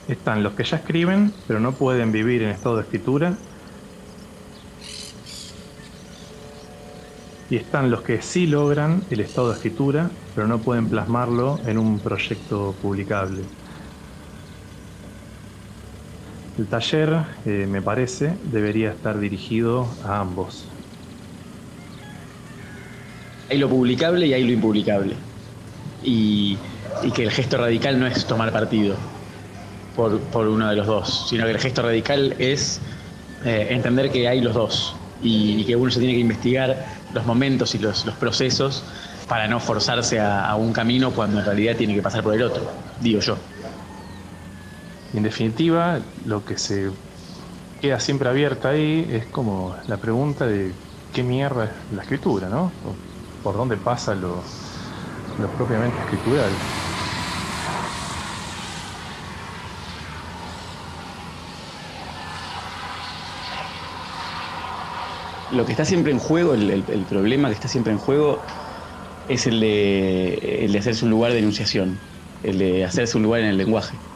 Están los que ya escriben, pero no pueden vivir en estado de escritura. Y están los que sí logran el estado de escritura, pero no pueden plasmarlo en un proyecto publicable. El taller, me parece, debería estar dirigido a ambos. Hay lo publicable y hay lo impublicable. Y, y que el gesto radical no es tomar partido por uno de los dos, sino que el gesto radical es entender que hay los dos y que uno se tiene que investigar los momentos y los procesos para no forzarse a un camino cuando en realidad tiene que pasar por el otro, digo yo. Y en definitiva, lo que se queda siempre abierta ahí es como la pregunta de qué mierda es la escritura, ¿no? O por dónde pasa lo propiamente escritural. Lo que está siempre en juego, el problema que está siempre en juego es el de hacerse un lugar de enunciación, el de hacerse un lugar en el lenguaje.